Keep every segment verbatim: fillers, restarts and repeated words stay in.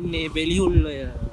ඉන්නේ බෙලිහුල්ලය.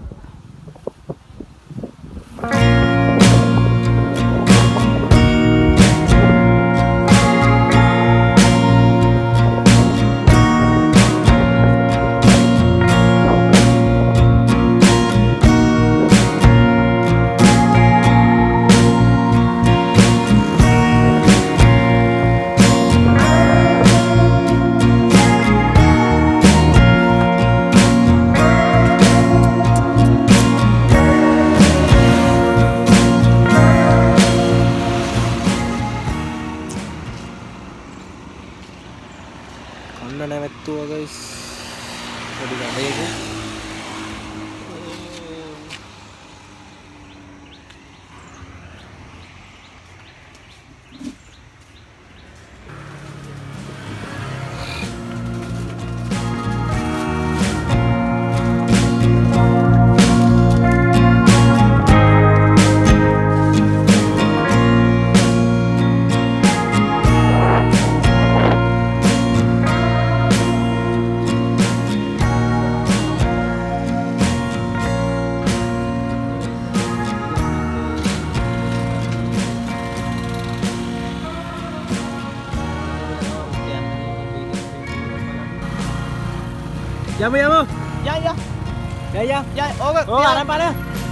Jamu jamu. Ya ya. Ya ya. Ya, oke. Oh, arah mana?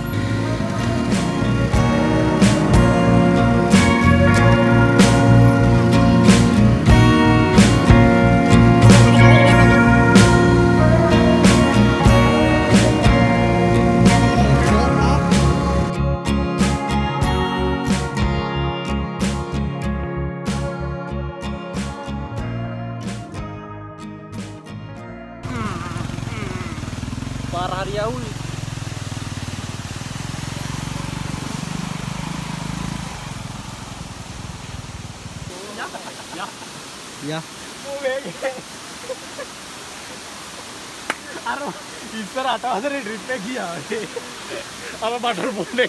Parah dia ul. Ya. Ya. Ya. අර ඉස්සර අතවසරේ trip එක ගියා. අර බටර් පොන්නේ.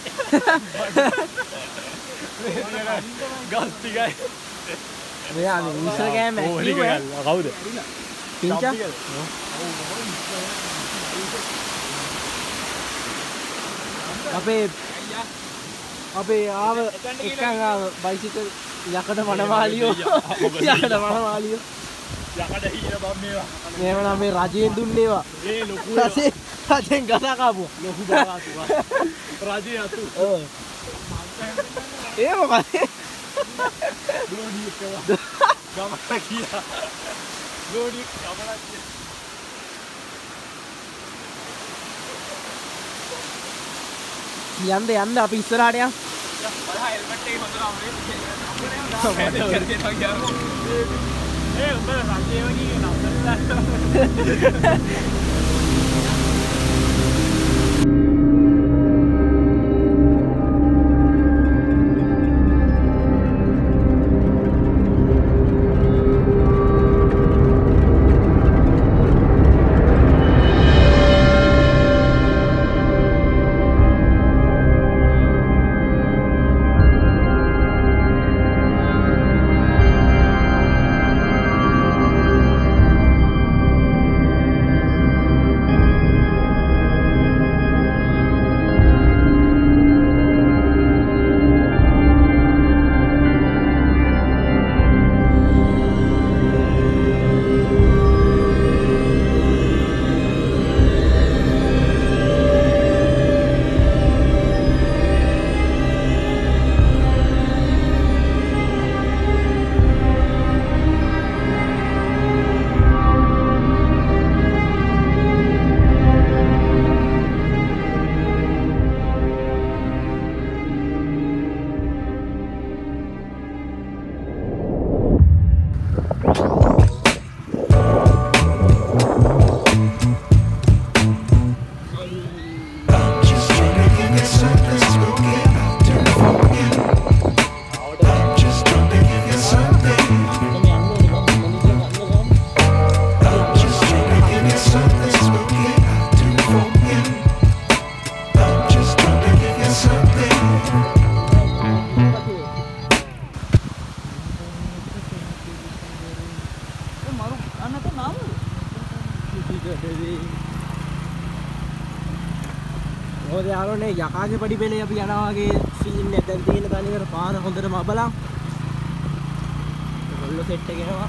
ගස් ටිකයි. මෙයා ඉස්සර ගෑම කිව්වේ කවුද? පින්චා. අපේ අපේ ආව එකන් ආව බයිසිකල් යකඩ මනමාලියෝ යකඩ මනමාලියෝ යකඩ හීන බම් මේවා මේව නම් මේ රජයෙන් දුන්නේ ඒවා ඒ ලොකු රජයෙන් රජයෙන් ගසා කාපුවා ලොකු බාගාතුවා රජේ අතු ඔව් ඒ මොකද ගෝඩි එකවා ගමන කියා ගෝඩි ගමන කියා යන්න යන්න අපි ඉස්සරහට යමු. බලහ හෙල්මට් එක හොඳට අමරේ. ඒ උඹ රජේ වගේ නම්බර් දාන්න. ඔය යාළුවනේ යකාගේ පඩි පෙළේ අපි යනවා වගේ සීන් එකක් දැන් තියෙන තනිකර පාර හොඳටම අබලා. ඔල්ල සෙට් එක එනවා.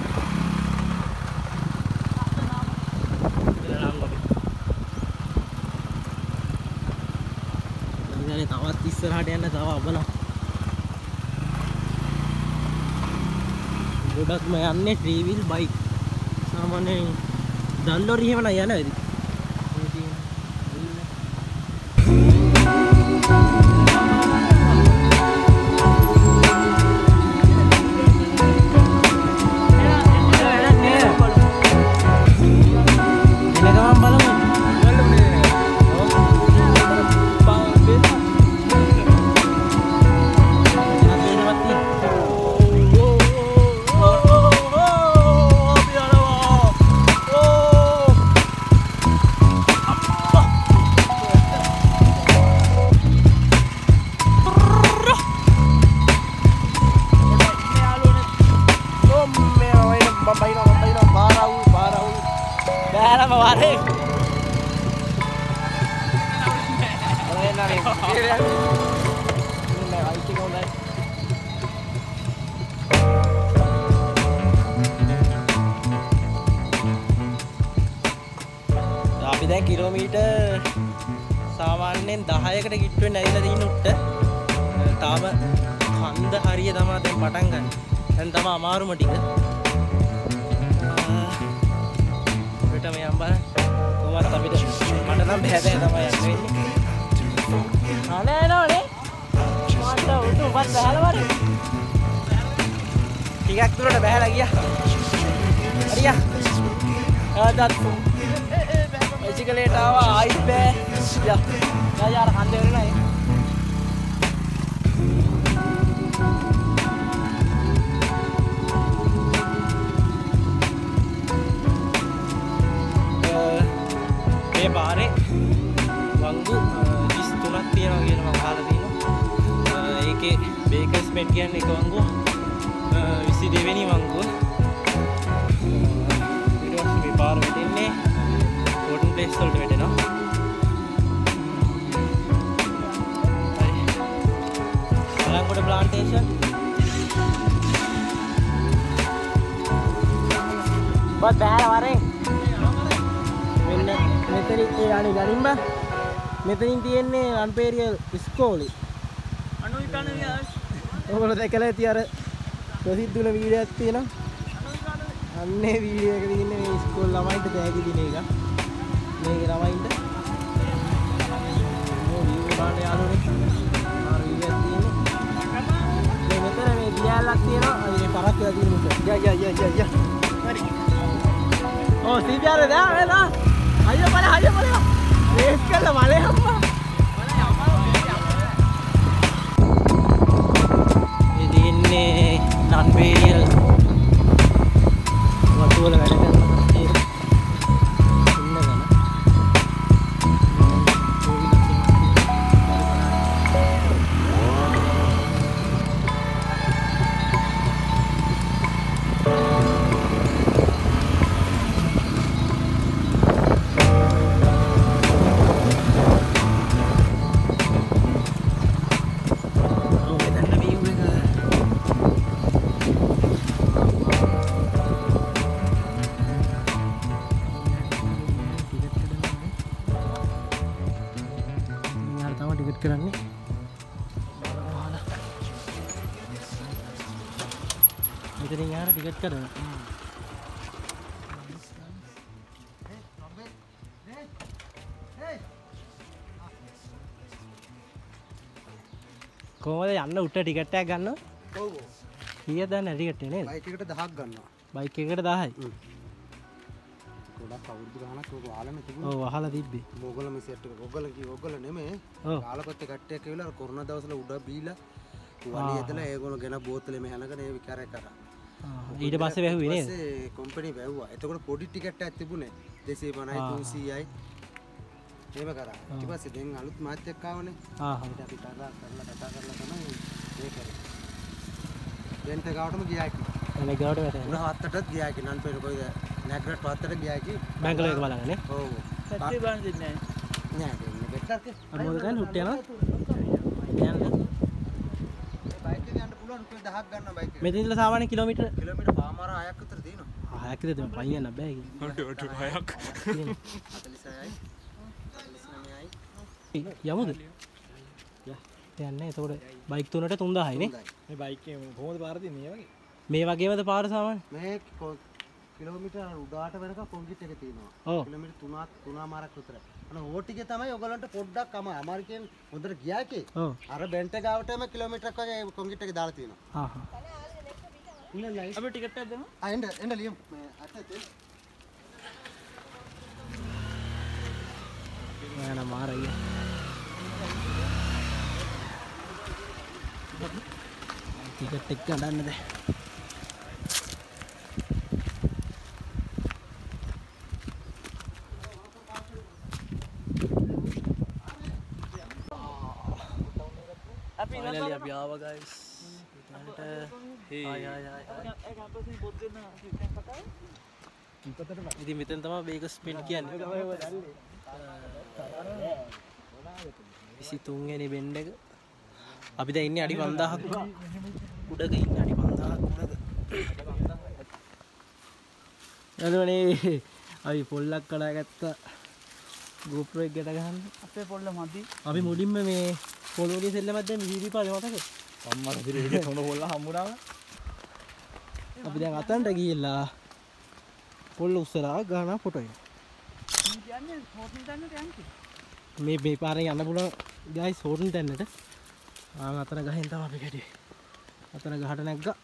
දැන් තවත් ඉස්සරහට යන්න තව අබලා. ගොඩක්ම යන්නේ ත්‍රී වීල් බයික්. සාමාන්‍යයෙන් දල්ලොරි එහෙම නම් යනවා ඉතින්. අපි දැන් කිලෝමීටර් සාමාන්‍යයෙන් දහයකට කිට්ටුවෙන් ඇවිල්ලා තියෙන උට්ට. තාම කන්ද හරිය තමයි දැන් පටන් ගන්න. දැන් තමයි අමාරුම ටික. අපිට මේ අම්බා කොහොමද අපිට මට නම් බෑ බෑ තමයි යන්න වෙන්නේ. අනේ නෝනේ. මට උඩු වත් බහැලා වරේ. ටිකක් දුරට බහැලා ගියා. හරියා. ආදත් Basically, tawa air be, ya, ya yaar khande ho rahe na. මේ පාරේ වංගු විස් තුනක් තියෙනවා කියන මම අහලා තියෙනවා. ඒකේ බේකර්ස්මෙන්ට් කියන්නේ එක වංගුව. විසි දෙවෙනි වංගුව. ඊට පස්සේ මේ පාර වෙටින්නේ प्लेस वोल्ट वेटेना अलंकोट प्लांटेशन बहुत बहर हमारे මෙතනින් ඒ යන්නේ ගලින්ම මෙතනින් තියෙන්නේ Nonperial ඉස්කෝලේ අනුයි කන ඔයගොල්ලෝ දැකලා ඇති අර ප්‍රසිද්ධ වෙන වීඩියෝ එකක් තියෙනවා අන්නේ වීඩියෝ එක තියෙන්නේ මේ ඉස්කෝල ළමයින්ට තෑගි දින එක මේක ළමයින්ට මේ වීඩියෝ බලන්න යාළුවනේ ආ වීඩියෝ එකක් තියෙන්නේ මේ මෙතන මේ දියාලක් තියෙනවා අයිනේ පරක් කියලා තියෙන මුට යා යා යා යා යා හරි ඕ සීබියාර දා වෙලා අයියෝ බලන්න අයියෝ බලන්න රේස් කරලා මලේ අම්මා ඉතින් ඉන්නේ Nonperial වතුවල වැඩ කරනවා කරන්නේ මෙතනින් යාර ටිකට් කරනවා කොහොමද යන්න උට ටිකට් එකක් ගන්නව? ඔව්. කීයද දැන් ටිකට් එක නේද? බයික් එකට දහයක් ගන්නවා. බයික් එකකට දහයයි. හ්ම්. ගොඩක් අවුරුදු ගානක් ඔය වහලම තිබුණා. ඔව් වහලා තිබ්බේ. ඕගොල්ලෝ මේ සෙට් එක ඕගොල්ලෝ කි ඕගොල්ලෝ නෙමෙයි. කාලපත්තේ කට්ටියක් ඇවිල්ලා අර කොරෝනා දවස්වල උඩ බීලා වලිය ඇදලා ඒගොල්ලෝ ගෙන බෝතලේ මෙහනගෙන ඒ විකාරය කරා. ඊට පස්සේ වැහුවේ නේද? ඊට පස්සේ කම්පැනි වැහුවා. එතකොට පොඩි ටිකට් එකක් තිබුණේ දෙසිය පනහයි තුන්සීයයි. එහෙම කරා. ඊට පස්සේ දැන් අලුත් මාත්‍යක් ආවනේ. ආ හා. ඊට අපි කතා කරලා කතා කරලා තමයි මේ කරේ. දෙන්ට ගාවටම ගියා කි. එනේ ගාවට වැටෙනවා. උනා හත්තටත් ගියා කි Nonperial කොයිද? නැග්‍රට් හත්තට ගියා කි. බැංගලෝර එක බලන්න නේ. ඔව්. සත්‍ය බලන්න දෙන්නේ නැහැ. නෑ දෙන්නේ මොකද ගන්න හුට් යනවා යන්න බයික් එක යන්න පුළුවන් රුපියල් දහයක් ගන්නවා බයික් එක මෙතන ඉඳලා සාමාන්‍ය කිලෝමීටර කිලෝමීටර පාමාර හයක් විතර තියෙනවා හයක් විතර තියෙනවා පයින් යන්න බෑ ඒක ඔට් ඔට් හයක් යමුද යන්නේ එතකොට බයික් තුනට තුන් දාහයි නේ මේ බයික් එක කොහොමද පාර දෙන්නේ මේ වගේ මේ වගේමද පාර සාමාන්‍ය මේ කිලෝමීටර උඩාට වෙනකම් කොන්ක්‍රීට් එක තියෙනවා කිලෝමීටර තුනක් තුනමාරක් විතර අන ඕටිගේ තමයි ඔයගලන්ට පොඩ්ඩක් අම අමාරුකෙන් හොඳට ගියා එකේ අර බෙන්ට් එක ගාවටම කිලෝමීටරක් වගේ කොන්ක්‍රීට් එක දාලා තියෙනවා හා හා ඉන්න ලයිස් අපි ටිකට් එකක් දෙමු ආ එන්න එන්න ලියමු මේ අතේ මම මාරයි ටිකට් එක ගන්නද finally අපි ආවා guys මෙතනට හේ ආය ආය ආය ඒ කැම්පස්ෙන් පොත් දෙන්න කතාවේ ඉතින් මෙතන තමයි බේකස් ස්පෙන්ඩ් කියන්නේ විසි තුන් වෙනි බෙන්ඩ් එක අපි දැන් ඉන්නේ අඩි පන්දාහක් උඩක ඉන්නේ අඩි පන්දාහක් උඩක එතනනේ අපි පොල්ලක් කඩා ගත්තා GoPro එක ගැට ගහන්න අපේ පොල්ල මදි අපි මුලින්ම මේ පොළොවේ සෙල්ලමක් දැන් වීඩියෝ පාරේ මතකද අම්මා නේද ඒක තොන පොල්ල හම්බුණාම අපි දැන් අතන්ට ගිහිල්ලා පොල්ල උස්සලා ගහන ෆොටෝ එක කියන්නේ හොටන් තැන්නට යන්නේ මේ මේ පාරෙන් යන්න පුළුවන් ගයිස් හොටන් තැන්නට ආන් අතන ගහෙන් තමයි අපි ගැටේ අතන ගහට නැග්ගා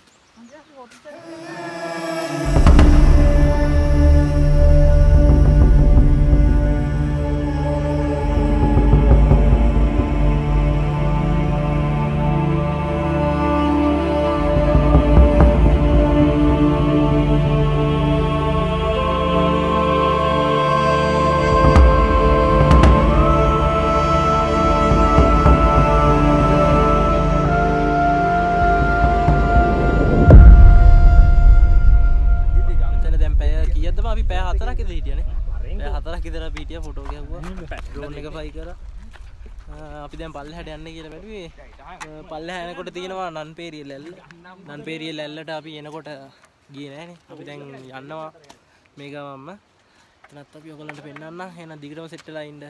ෆොටෝ ගැහුවා ඩ්‍රෝන් එක ෆ්ලයි කරා අපි දැන් පල්ලෙහාට යන්න කියලා බැලුවේ පල්ලෙහා යනකොට තියෙනවා නන්පේරියල් ඇල්ල නන්පේරියල් ඇල්ලට අපි එනකොට ගියේ නෑනේ අපි දැන් යන්නවා මේ ගමම්ම එතනත් අපි ඔයගලන්ට පෙන්නන්න එහෙනම් දිගටම සෙට් වෙලා ඉන්න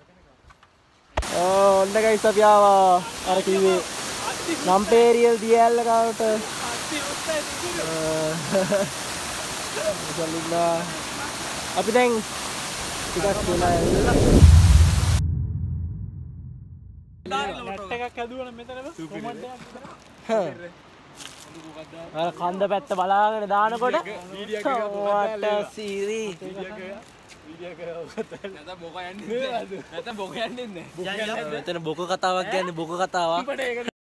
ඕ ඔන්න ගයිස් අපි ආවා අර කිව්වේ නන්පේරියල් දිය ඇල්ල ගාවට අපි දැන් ටිකක් වෙලා ඇවිල්ලා නැට් එකක් හදුවා නම් මෙතනම කොමන්ට් එකක් අර කන්ද පැත්ත බලාගෙන දානකොට what a series වීඩියෝ කරා නැත්නම් බොක යන්නේ නැත්නම් බොක යන්නේ නැහැ මෙතන බොක කතාවක් කියන්නේ බොක කතාවක්